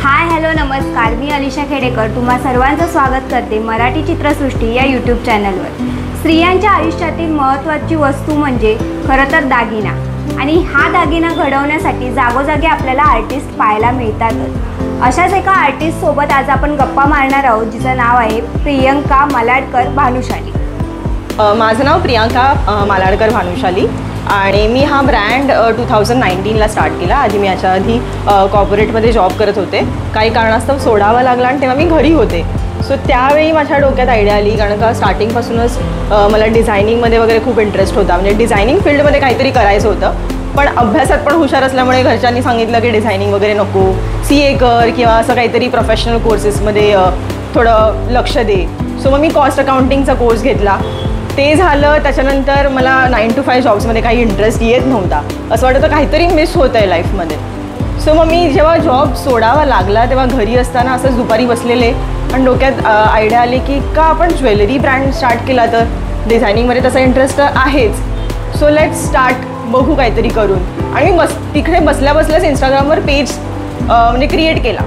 Hi hello नमस्कार, मी अलिशा खेडेकर तुम्हा सर्वांचं स्वागत करते मराठी चित्रसृष्टी या यूट्यूब चॅनलवर। स्त्रियांच्या आयुष्यातील महत्त्वाची वस्तू म्हणजे खरं तर दागिना, आणि हा दागिना घडवण्यासाठी जागोजागी आपल्याला आर्टिस्ट पाहायला मिळतातच। अशाच एका आर्टिस्ट सोबत आज आपण गप्पा मारणार आहोत, जिचं नाव आहे प्रियंका मालाडकर भानुशाली। माझं नाव प्रियंका मालाडकर भानुशाली आणि मी हा ब्रँड 2019ला स्टार्ट केला। आधी मी याच्या आधी कॉर्पोरेटमध्ये जॉब करत होते, काही कारणास्तव सोडावा लागला आणि तेव्हा मी घरी होते। सो त्यावेळी माझ्या डोक्यात आयडिया आली, कारण का स्टार्टिंगपासूनच मला डिझायनिंगमध्ये वगैरे खूप इंटरेस्ट होता, म्हणजे डिझायनिंग फील्डमध्ये काहीतरी करायचं होतं। पण अभ्यासात पण हुशार असल्यामुळे घरच्यांनी सांगितलं की डिझायनिंग वगैरे नको, CA कर किंवा असं काहीतरी प्रोफेशनल कोर्सेसमध्ये थोडं लक्ष दे। सो मग मी कॉस्ट अकाउंटिंगचा कोर्स घेतला, ते झालं। त्याच्यानंतर मला 9 to 5 जॉब्समध्ये काही इंटरेस्ट येत नव्हता, असं वाटतं काहीतरी मिस होतं आहे लाईफमध्ये। सो मग मी जेव्हा जॉब सोडावा लागला तेव्हा घरी असताना असंच दुपारी बसलेले आणि डोक्यात आयडिया आली की का आपण ज्वेलरी ब्रँड स्टार्ट केला तर, डिझायनिंगमध्ये तसा इंटरेस्ट तर आहेच। सो लेट्स स्टार्ट, बघू काहीतरी करून। आणि मी तिकडे बसल्याच इंस्टाग्रामवर पेज म्हणजे क्रिएट केला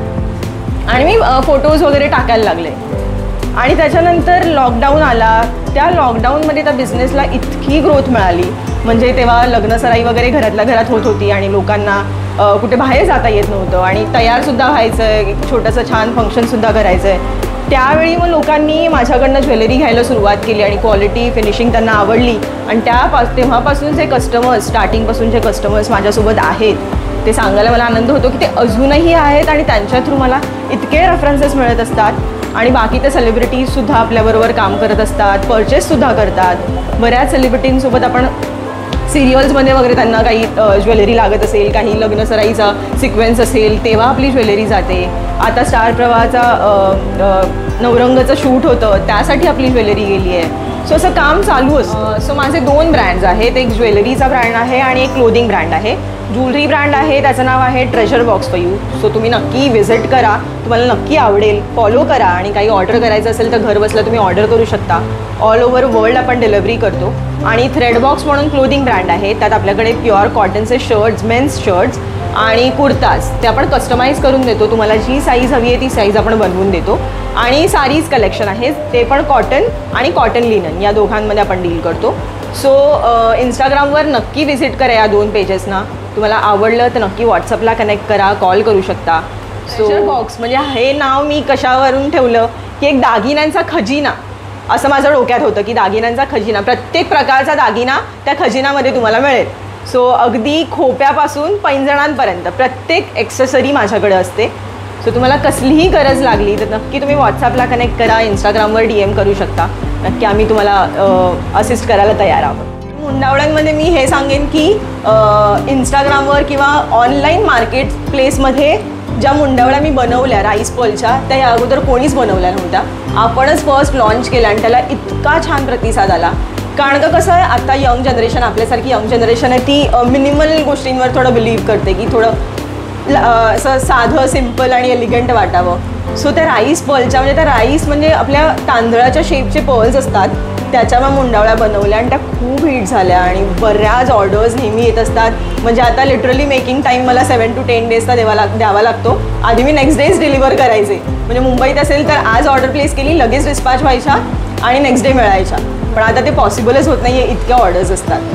आणि मी फोटोज वगैरे टाकायला लागले। आणि त्याच्यानंतर लॉकडाऊन आला, त्या लॉकडाऊनमध्ये त्या बिझनेसला इतकी ग्रोथ मिळाली, म्हणजे तेव्हा लग्नसराई वगैरे घरातल्या घरात होत होती आणि लोकांना कुठे बाहेर जाता येत नव्हतं आणि तयारसुद्धा व्हायचं आहे, एक छोटंसं छान फंक्शनसुद्धा करायचं आहे। त्यावेळी मग लोकांनी माझ्याकडनं ज्वेलरी घ्यायला सुरुवात केली आणि क्वालिटी फिनिशिंग त्यांना आवडली आणि तेव्हापासून जे कस्टमर्स, स्टार्टिंगपासून जे कस्टमर्स माझ्यासोबत आहेत ते सांगायला मला आनंद होतो की ते अजूनही आहेत आणि त्यांच्या थ्रू मला इतके रेफरन्सेस मिळत असतात। आणि बाकीच्या सेलिब्रिटीजसुद्धा आपल्याबरोबर काम करत असतात, परचेससुद्धा करतात। बऱ्याच सेलिब्रिटींसोबत आपण सिरियल्समध्ये वगैरे त्यांना काही ज्वेलरी लागत असेल, काही लग्नसराईचा सिक्वेन्स असेल तेव्हा आपली ज्वेलरी जाते। आता स्टार प्रवाहाचा नवरंगाचं शूट होतं, त्यासाठी आपली ज्वेलरी गेली आहे। सो असं काम चालू असतं। सो माझे 2 ब्रँड्स आहेत, एक ज्वेलरीचा ब्रँड आहे आणि एक क्लोदिंग ब्रँड आहे। ज्वेलरी ब्रँड आहे त्याचं नाव आहे treasure box for you. So तुम्ही नक्की व्हिजिट करा, तुम्हाला नक्की आवडेल, फॉलो करा आणि काही ऑर्डर करायचं असेल तर घर बसल्या तुम्ही ऑर्डर करू शकता। ऑल ओव्हर वर्ल्ड आपण डिलिव्हरी करतो। आणि थ्रेड बॉक्स म्हणून क्लोदिंग ब्रँड आहे, त्यात आपल्याकडे प्युअर कॉटनचे शर्ट्स, मेन्स शर्ट्स आणि कुर्ताज ते आपण कस्टमाइज करून देतो। तुम्हाला जी साईज हवी आहे ती साईज आपण बनवून देतो। आणि साडीज कलेक्शन आहे, ते पण कॉटन आणि कॉटन लिनन या दोघांमध्ये आपण डील करतो। सो इंस्टाग्रामवर नक्की व्हिजिट करा या 2 पेजेसना, तुम्हाला आवडलं तर नक्की व्हॉट्सअपला कनेक्ट करा, कॉल करू शकता। ट्रेजर बॉक्स म्हणजे हे नाव मी कशावरून ठेवलं की एक दागिन्यांचा खजिना असं माझं डोक्यात होतं की दागिन्यांचा खजिना, प्रत्येक प्रकारचा दागिना त्या खजिन्यामध्ये तुम्हाला मिळेल। सो अगदी खोप्यापासून पैंजणांपर्यंत प्रत्येक ॲक्सेसरी माझ्याकडे असते। सो तुम्हाला कसलीही गरज लागली तर नक्की तुम्ही व्हॉट्सअपला कनेक्ट करा, इंस्टाग्रामवर DM करू शकता, नक्की आम्ही तुम्हाला असिस्ट करायला तयार आहोत। मुंडावळ्यांमध्ये मी हे सांगेन की इंस्टाग्रामवर किंवा ऑनलाईन मार्केट प्लेसमध्ये ज्या मुंडावळ्या मी बनवल्या राईस पर्लच्या, त्या या अगोदर कोणीच बनवल्या नव्हत्या, आपणच फर्स्ट लॉन्च केला आणि त्याला इतका छान प्रतिसाद आला। कारण का कसं आहे, आता यंग जनरेशन, आपल्यासारखी यंग जनरेशन आहे ती मिनिमल गोष्टींवर थोडं बिलीव्ह करते की थोडं असं साधं सिम्पल आणि एलिगंट वाटावं। सो त्या राईस पर्लच्या म्हणजे त्या राईस म्हणजे आपल्या तांदळाच्या शेपचे पर्ल्स असतात, त्याच्या मग मुंडावळ्या बनवल्या आणि त्या खूप हिट झाल्या आणि बऱ्याच ऑर्डर्स नेहमी येत असतात। म्हणजे आता लिटरली मेकिंग टाईम मला 7 to 10 डेजचा द्यावा लागतो। आधी मी नेक्स्ट डेज डिलिव्हर करायचे, म्हणजे मुंबईत असेल तर आज ऑर्डर प्लेस केली, लगेच डिस्पॅच व्हायच्या आणि नेक्स्ट डे मिळायच्या, पण आता ते पॉसिबलच होत नाही आहे, इतक्या ऑर्डर्स असतात।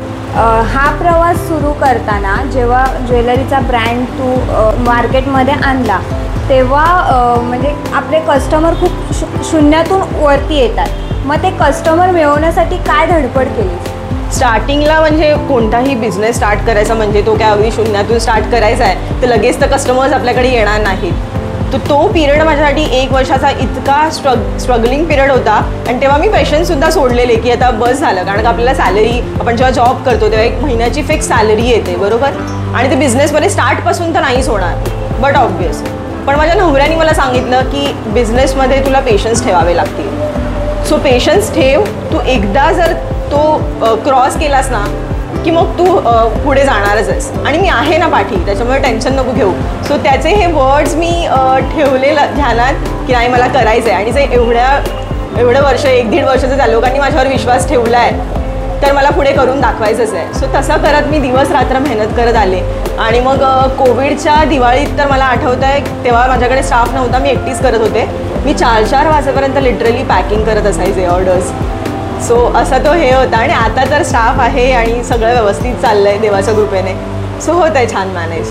हा प्रवास सुरू करताना जेव्हा ज्वेलरीचा ब्रँड तू मार्केटमध्ये आणला तेव्हा म्हणजे आपले कस्टमर खूप शून्यातून वरती येतात, मग ते कस्टमर मिळवण्यासाठी काय धडपड केली? स्टार्टिंगला म्हणजे कोणताही बिझनेस स्टार्ट करायचा म्हणजे तो काय अगदी शून्यातून स्टार्ट करायचा आहे तर लगेच तर कस्टमर्स आपल्याकडे येणार नाहीत। तर तो पिरियड माझ्यासाठी 1 वर्षाचा इतका स्ट्रगलिंग पिरियड होता आणि तेव्हा मी पेशन्ससुद्धा सोडलेले की आता बस झालं, कारण का आपल्याला सॅलरी, आपण जेव्हा जॉब करतो तेव्हा 1 महिन्याची फिक्स सॅलरी येते, बरोबर, आणि ते बिझनेसमध्ये स्टार्टपासून तर नाहीच होणार, बट ऑब्वियस। पण माझ्या नवऱ्याने मला सांगितलं की बिझनेसमध्ये तुला पेशन्स ठेवावे लागतील। सो पेशन्स ठेव, तू एकदा जर तो क्रॉस केलास ना की मग तू पुढे जाणारच आहेस आणि मी आहे ना पाठी, त्याच्यामुळे टेन्शन नको घेऊ। सो त्याचे हे वर्ड्स मी ठेवले ध्यानात की नाही मला करायचं आहे, आणि जे एवढं वर्ष 1-1.5 वर्षाचं त्या लोकांनी माझ्यावर विश्वास ठेवला आहे तर मला पुढे करून दाखवायचंच आहे. सो तसं करत मी दिवस रात्र मेहनत करत आले. आणि मग कोविडच्या दिवाळीत तर मला आठवतं आहे तेव्हा माझ्याकडे स्टाफ नव्हता, मी एकटीच करत होते. मी 4-4 वाजेपर्यंत लिटरली पॅकिंग करत असायचे ऑर्डर्स. सो असा तो हे होता. आणि आता तर स्टाफ आहे आणि सगळं व्यवस्थित चाललं आहे देवाच्या कृपेने. सो होत आहे छान मॅनेज.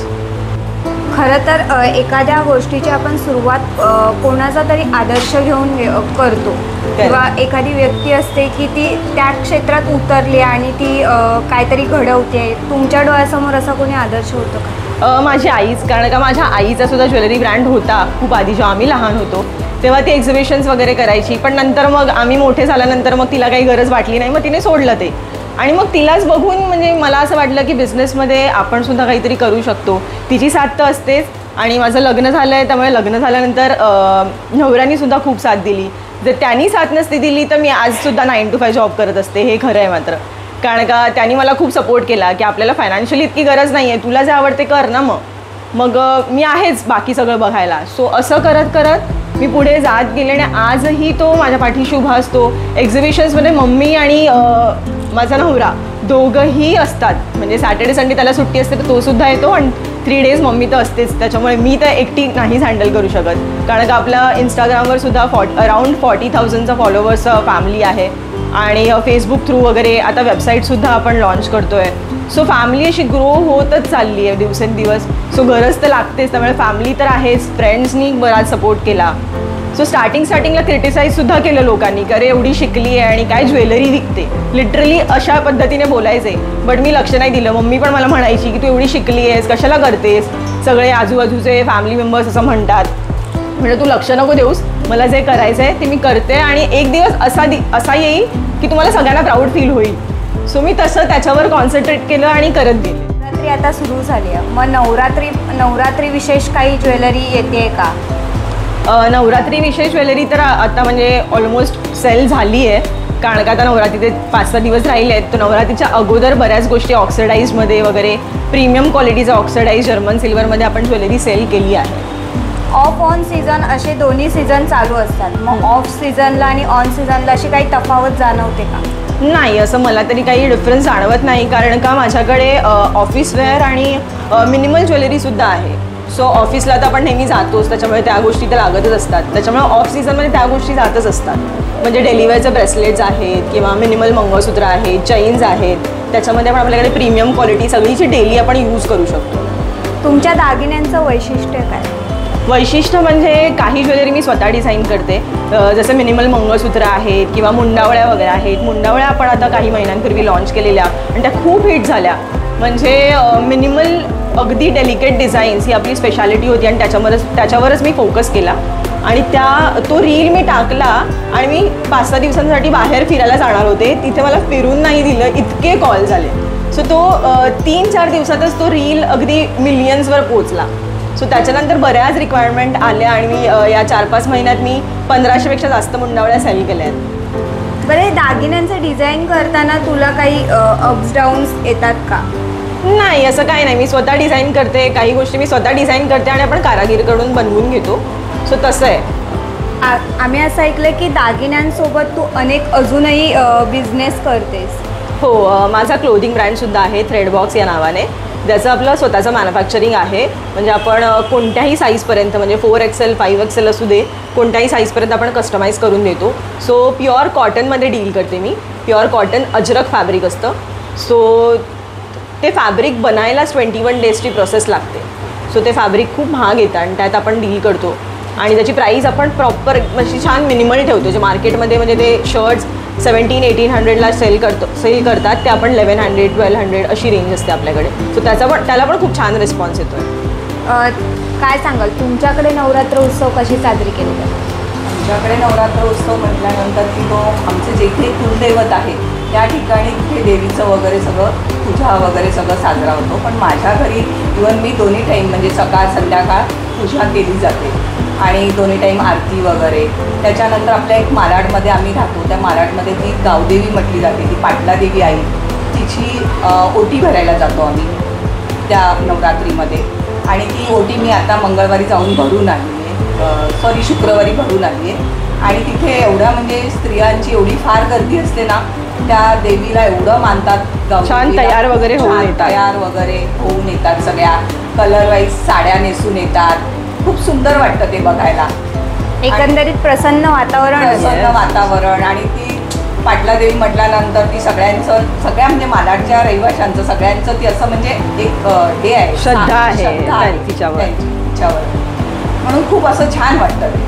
खरं तर एखाद्या गोष्टीची आपण सुरुवात कोणाचा तरी आदर्श घेऊन करतो किंवा एखादी व्यक्ती असते की ती त्या क्षेत्रात उतरली आणि ती काहीतरी घडवते. तुमच्या डोळ्यासमोर असा कोणी आदर्श होतो का? माझी आईच. कारण का माझ्या आईचा सुद्धा ज्वेलरी ब्रँड होता खूप आधी, जेव्हा आम्ही लहान होतो तेव्हा ती एक्झिबिशन्स वगैरे करायची. पण नंतर मग आम्ही मोठे झाल्यानंतर मग तिला काही गरज वाटली नाही, मग तिने सोडलं ते. आणि मग तिलाच बघून म्हणजे मला असं वाटलं की बिझनेसमध्ये आपण सुद्धा काहीतरी करू शकतो. तिची साथ तर असतेच. आणि माझं लग्न झालं आहे, त्यामुळे लग्न झाल्यानंतर नवऱ्यानी सुद्धा खूप साथ दिली. जर त्यांनी साथ नसती दिली तर मी आजसुद्धा 9 to 5 जॉब करत असते. हे खरं आहे मात्र. कारण का त्यांनी मला खूप सपोर्ट केला की आपल्याला फायनान्शियली इतकी गरज नाही आहे, तुला जे आवडते कर ना. मग मी आहेच बाकी सगळं बघायला. सो असं करत करत मी पुढे जात गेले आणि आजही तो माझ्या पाठीशी उभा असतो. एक्झिबिशन्समध्ये मम्मी आणि माझा नवरा दोघंही असतात. म्हणजे सॅटर्डे संडे त्याला सुट्टी असते तर तो सुद्धा येतो आणि 3 days मम्मी तर असतेच. त्याच्यामुळे मी तर एकटी नाहीच हँडल करू शकत. कारण का आपल्या इंस्टाग्रामवर सुद्धा अराउंड 40,000चा फॉलोवर्स फॅमिली आहे. आणि फेसबुक थ्रू वगैरे आता वेबसाईटसुद्धा आपण लॉन्च करतो आहे. सो फॅमिली अशी ग्रो होतच चालली आहे दिवसेंदिवस. सो गरज तर लागतेच. त्यामुळे फॅमिली तर आहेच. फ्रेंड्सनी बराच सपोर्ट केला. सो स्टार्टिंगला क्रिटिसाईजसुद्धा केलं लोकांनी की अरे एवढी शिकली आहे आणि काय ज्वेलरी विकते, लिटरली अशा पद्धतीने बोलायचे. बट मी लक्ष नाही दिलं. मम्मी पण मला म्हणायची की तू एवढी शिकली आहेस कशाला करतेस, सगळे आजूबाजूचे फॅमिली मेंबर्स असं म्हणतात. म्हणजे तू लक्ष नको देऊस, मला जे करायचं आहे ते मी करते आणि एक दिवस असा येईल की तुम्हाला सगळ्यांना प्राऊड फील होईल. सो मी तसं त्याच्यावर कॉन्सन्ट्रेट केलं आणि करत गेले. नवरात्री आता सुरू झाली आहे, मग नवरात्री विशेष काही ज्वेलरी येते का? नवरात्री विशेष ज्वेलरी तर आता म्हणजे ऑलमोस्ट सेल झाली आहे. कारण का आता नवरात्रीचे 5-6 दिवस राहिले आहेत. तर नवरात्रीच्या अगोदर बऱ्याच गोष्टी ऑक्सिडाईजमध्ये वगैरे प्रीमियम क्वालिटीचा ऑक्सिडाईज जर्मन सिल्वरमध्ये आपण ज्वेलरी सेल केली आहे. ऑफ ऑन सीझन असे दोन्ही सीझन चालू असतात. मग ऑफ सीझनला आणि ऑन सीझनला अशी काही तफावत जाणवते का? नाही, असं मला तरी काही डिफरन्स जाणवत नाही. कारण का माझ्याकडे ऑफिसवेअर आणि मिनिमल ज्वेलरीसुद्धा आहे. सो ऑफिसला तर आपण नेहमी जातोच, त्याच्यामुळे त्या गोष्टी तर लागतच असतात. त्याच्यामुळे ऑफ सीझनमध्ये त्या गोष्टी जातच असतात. म्हणजे डेलीवेअरचे ब्रेसलेट्स आहेत किंवा मिनिमल मंगळसूत्र आहेत, चैन्स आहेत. त्याच्यामध्ये पण आपल्याकडे प्रीमियम क्वालिटी सगळीची डेली आपण यूज करू शकतो. तुमच्या दागिन्यांचं वैशिष्ट्य काय? वैशिष्ट्य म्हणजे काही ज्वेलरी मी स्वतः डिझाईन करते. जसं मिनिमल मंगळसूत्र आहेत किंवा मुंडावळ्या वगैरे आहेत. मुंडावळ्या आपण आता काही महिन्यांपूर्वी लॉन्च केलेल्या आणि त्या खूप हिट झाल्या. म्हणजे मिनिमल अगदी डेलिकेट डिझाईन्स ही आपली स्पेशालिटी होती आणि त्याच्यावरच मी फोकस केला. आणि तो रील मी टाकला आणि मी 5-6 दिवसांसाठी बाहेर फिरायला जाणार होते. तिथे मला फिरून नाही दिलं, इतके कॉल झाले. सो तो 3-4 दिवसातच तो रील अगदी मिलियन्सवर पोचला. सो त्याच्यानंतर बऱ्याच रिक्वायरमेंट आल्या आणि मी या 4-5 महिन्यात मी 1500पेक्षा जास्त मुंडावळ्या सेल केल्या आहेत. बरे, दागिन्यांचं डिझाईन करताना तुला काही अप्स डाऊन्स येतात का? नाही, असं काही नाही. मी स्वतः डिझाईन करते. काही गोष्टी मी स्वतः डिझाईन करते आणि आपण कारागीरकडून बनवून घेतो. सो तसं आहे. आम्ही असं ऐकलं की दागिन्यांसोबत तू अनेक अजूनही बिझनेस करतेस. हो, माझा क्लोथिंग ब्रँडसुद्धा आहे थ्रेडबॉक्स या नावाने. ज्याचं आपलं स्वतःचं मॅन्युफॅक्चरिंग आहे. म्हणजे आपण कोणत्याही साईजपर्यंत, म्हणजे 4XL 5XL असू दे, कोणत्याही साईजपर्यंत आपण कस्टमाइज करून देतो. सो प्युअर कॉटनमध्ये डील करते मी. प्युअर कॉटन अजरक फॅब्रिक असतं. सो ते फॅब्रिक बनायलाच 21 डेजची प्रोसेस लागते. सो ते फॅब्रिक खूप महाग येतं आणि त्यात आपण डील करतो. आणि त्याची प्राईस आपण प्रॉपर म्हणजे छान मिनिमल ठेवतो. जे मार्केटमध्ये म्हणजे ते शर्ट्स 1700-1800ला सेल करतात ते आपण 1100-1200 अशी रेंज असते आपल्याकडे. सो त्याला पण खूप छान रिस्पॉन्स येतो आहे. काय सांगाल, तुमच्याकडे नवरात्र उत्सव कशी साजरी केली जाते? आमच्याकडे नवरात्र उत्सव म्हटल्यानंतर की तो आमचे जे काही कुलदैवत आहे त्या ठिकाणी तिथे देवीचं वगैरे सगळं पूजा वगैरे सगळं साजरा होतो. पण माझ्या घरी इवन मी दोन्ही टाईम म्हणजे सकाळ संध्याकाळ पूजा केली जाते आणि दोन्ही टाईम आरती वगैरे. त्याच्यानंतर आपल्या एक मालाडमध्ये आम्ही राहतो. त्या मालाडमध्ये ती गावदेवी म्हटली जाते, ती पाटला देवी आई, तिची ओटी भरायला जातो आम्ही त्या नवरात्रीमध्ये. आणि ती ओटी मी आता मंगळवारी जाऊन भरून आली आहे, शुक्रवारी भरून आली आहे. आणि तिथे एवढ्या म्हणजे स्त्रियांची एवढी फार गर्दी असते ना, त्या देवीला एवढं मानतात. छान तयार वगैरे होऊन येतात. तयार वगैरे होऊन येतात, सगळ्या कलर वाईज साड्या नेसून येतात. खूप सुंदर वाटतं ते बघायला. एकंदरीत प्रसन्न वातावरण आणि ती पाटला देवी म्हटल्यानंतर ती सगळ्या म्हणजे मालाडच्या रहिवाशांचं सगळ्यांचं ती असं म्हणजे एक हे आहे, श्रद्धा आहे तिच्यावर. म्हणून खूप असं छान वाटतं ते.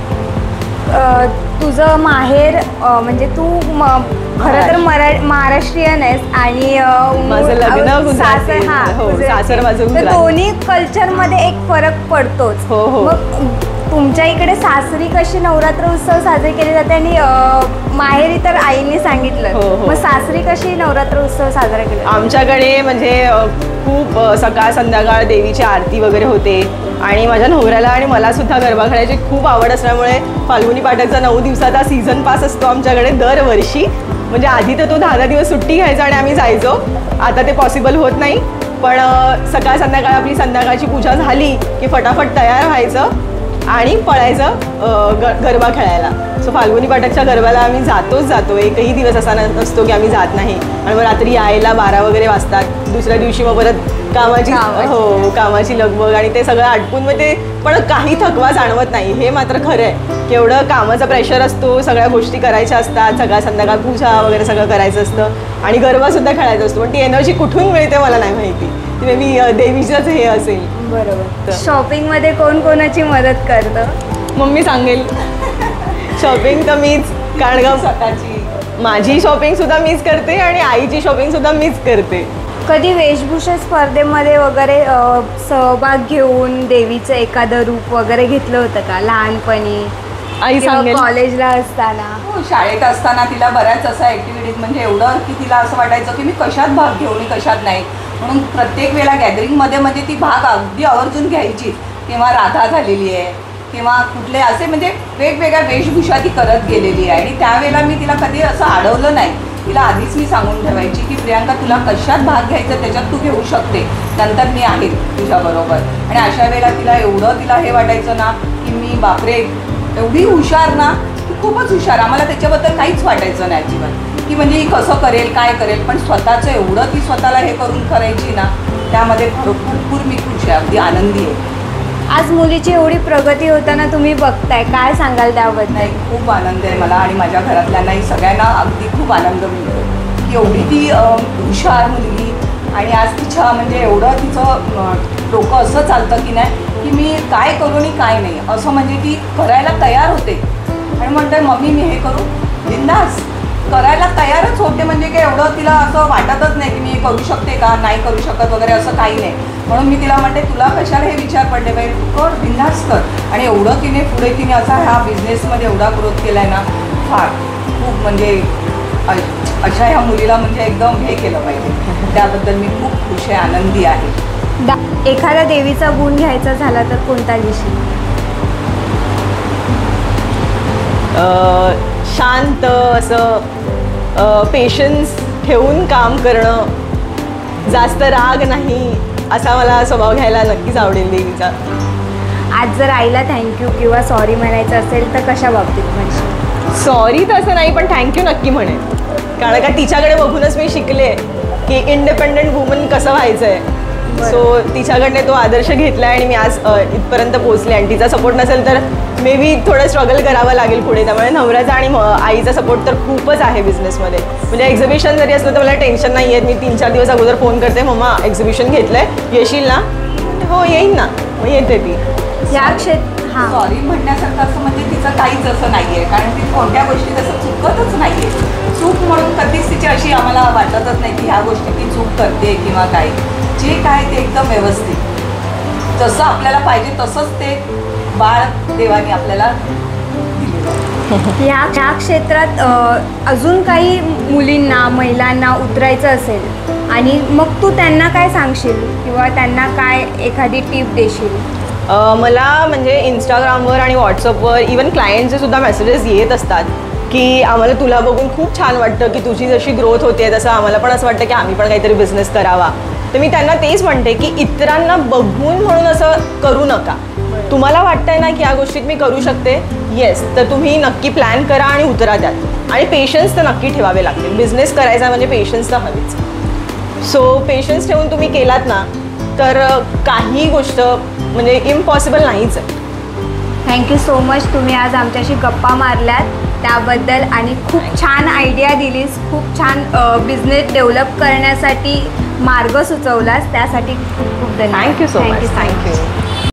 तुझं माहेर म्हणजे तू खरं तर महाराष्ट्रीयन आहेस आणि माझं लग्न गुजराती. सासर माझं गुजराती. दोन्ही कल्चरमध्ये एक फरक पडतोच. मग तुमच्या इकडे सासरी कशी नवरात्र उत्सव साजरे केले जाते आणि माहेरी तर आईने सांगितलं, मग सासरी कशी नवरात्र उत्सव साजरा केला? आमच्याकडे म्हणजे खूप सकाळ संध्याकाळ देवीची आरती वगैरे होते आणि माझ्या नवऱ्याला आणि मला सुद्धा गरबा खेळायची खूप आवड असल्यामुळे फाल्गुनी पाठकचा 9 दिवसाचा सीझन पास असतो आमच्याकडे दरवर्षी. म्हणजे आधी तर तो 10 दिवस सुट्टी घ्यायचा आणि आम्ही जायचो. आता ते पॉसिबल होत नाही, पण सकाळ संध्याकाळ आपली संध्याकाळची पूजा झाली की फटाफट तयार व्हायचं आणि पळायचं गरबा खेळायला. सो फाल्गुनी पाठकच्या गरबाला आम्ही जातो. एकही दिवस असा नसतो की आम्ही जात नाही. आणि मग रात्री यायला 12 वगैरे वाजतात. दुसऱ्या दिवशी मग परत कामाची लगबग आणि ते सगळं आटपून मग ते पण काही थकवा जाणवत नाही. हे मात्र खरं आहे की एवढं कामाचा प्रेशर असतो, सगळ्या गोष्टी करायच्या असतात, सकाळ संध्याकाळ पूजा वगैरे सगळं करायचं असतं आणि गरबासुद्धा खेळायचं असतो. पण ती एनर्जी कुठून मिळते मला नाही माहिती. ती मे बी देवीचंच हे असेल. बरोबर. शॉपिंगमध्ये कोण कोणाची मदत करतं? मम्मी सांगेल. शॉपिंग तर मीच, कारण स्वतःची माझी शॉपिंग सुद्धा मीच करते आणि आईची शॉपिंग सुद्धा मीच करते. कधी वेशभूषा स्पर्धेमध्ये वगैरे सहभाग घेऊन देवीचं एखादं रूप वगैरे घेतलं होतं का लहानपणी? आई सांगेल. कॉलेजला असताना? शाळेत असताना तिला बऱ्याच असा ॲक्टिव्हिटीज म्हणजे एवढं की तिला असं वाटायचं की मी कशात भाग घेऊ आणि कशात नाही. म्हणून प्रत्येक वेळेला गॅदरिंगमध्ये म्हणजे ती भाग अगदी आवर्जून घ्यायची. किंवा राधा झालेली आहे किंवा कुठले असे म्हणजे वेगवेगळ्या वेशभूषा ती करत गेलेली आहे. आणि त्यावेळेला मी तिला कधी असं अडवलं नाही. तिला आधीच मी सांगून ठेवायची की प्रियांका तुला कशात भाग घ्यायचा त्याच्यात तू घेऊ शकते, नंतर मी आहे तुझ्याबरोबर. आणि अशा वेळेला तिला हे वाटायचं ना की मी बापरे एवढी हुशार ना, की खूपच हुशार. आम्हाला त्याच्याबद्दल काहीच वाटायचं नाही अजिबात की म्हणजे ही कसं करेल काय करेल. पण स्वतःचं एवढं ती स्वतःला हे करून करायची ना, त्यामध्ये भरपूर मी खुश आहे, अगदी आनंदी आहे. आज मुलीची एवढी प्रगती होताना तुम्ही बघताय, काय सांगाल त्याबद्दल? नाही, खूप आनंद आहे मला आणि माझ्या घरातल्यांनाही सगळ्यांना अगदी खूप आनंद मिळतो की एवढी ती हुशार मुलगी. आणि आज तिच्या म्हणजे एवढं तिचं डोकं असं चालतं की नाही की मी काय करू आणि काय नाही असं, म्हणजे ती करायला तयार होते. आणि म्हणते मम्मी मी हे करू, बिंदास करायला तयारच होते. म्हणजे काय एवढं तिला असं वाटतच नाही की मी हे करू शकते का नाही करू शकत वगैरे, असं काही नाही. म्हणून मी तिला म्हणते तुला कशाला हे विचार पडले पाहिजे, तू कर, बिंदास कर. आणि एवढं तिने असा ह्या बिझनेसमध्ये एवढा ग्रोथ केला आहे ना, फार खूप म्हणजे अशा ह्या मुलीला म्हणजे एकदम हे केलं पाहिजे. त्याबद्दल मी खूप खुश आहे, आनंदी आहे. एखाद्या देवीचा गुण घ्यायचा झाला तर कोणता घेशील? शांत असं पेशन्स ठेवून काम करणं, जास्त राग नाही, असा मला स्वभाव घ्यायला नक्कीच आवडेल देवीचा. आज जर आईला थँक्यू किंवा सॉरी म्हणायचं असेल तर कशा बाबतीत म्हणशील? सॉरी तसं नाही, पण थँक्यू नक्की म्हणेन. कारण का तिच्याकडे बघूनच मी शिकले की इंडिपेंडंट वुमन कसं व्हायचं आहे. सो तिच्याकडने तो आदर्श घेतला आणि मी आज इथपर्यंत पोहोचले. आणि तिचा सपोर्ट नसेल तर मे बी थोडं स्ट्रगल करावं लागेल पुढे. त्यामुळे नवऱ्याचा आणि आईचा सपोर्ट तर खूपच आहे बिझनेसमध्ये. म्हणजे एक्झिबिशन जरी असलं तर मला टेन्शन नाही आहे. मी 3-4 दिवस अगोदर फोन करते, मम्मा एक्झिबिशन घेतलं आहे, येशील ना? हो येईन ना, मग येते ती. या सॉरी म्हणण्यासारखं असं म्हणजे तिचं काहीच असं नाही आहे, कारण ती कोणत्या गोष्टी तसं चुकतच नाही आहे. चूक म्हणून कधीच तिची अशी आम्हाला वाटतच नाही की ह्या गोष्टी ती चूक करते किंवा काय. जे काय ते एकदम व्यवस्थित जसं आपल्याला पाहिजे तसंच ते बाळ देवाने आपल्याला दिलेलं. ह्या क्षेत्रात अजून काही मुलींना महिलांना उतरायचं असेल आणि मग तू त्यांना काय सांगशील किंवा त्यांना काय एखादी टिप देशील? मला म्हणजे इंस्टाग्रामवर आणि व्हॉट्सअपवर इवन क्लायंटचे सुद्धा मेसेजेस येत असतात की आम्हाला तुला बघून खूप छान वाटतं की तुझी जशी ग्रोथ होते तसं आम्हाला पण असं वाटतं की आम्ही पण काहीतरी बिझनेस करावा. तर मी त्यांना तेच म्हणते की इतरांना बघून म्हणून असं करू नका. तुम्हाला वाटतंय ना की या गोष्टीत मी करू शकते, येस, तर तुम्ही नक्की प्लॅन करा आणि उतरा त्यात. आणि पेशन्स तर नक्की ठेवावे लागतील. बिझनेस करायचा म्हणजे पेशन्स तर हवीच. सो पेशन्स ठेवून तुम्ही केलात ना तर काही गोष्ट म्हणजे इम्पॉसिबल नाहीच आहे. थँक्यू सो मच, तुम्ही आज आमच्याशी गप्पा मारल्यात त्याबद्दल आणि खूप छान आयडिया दिलीस, खूप छान बिझनेस डेव्हलप करण्यासाठी मार्ग सुचवलास, त्यासाठी खूप धन्यवाद. Thank you so much. थँक्यू.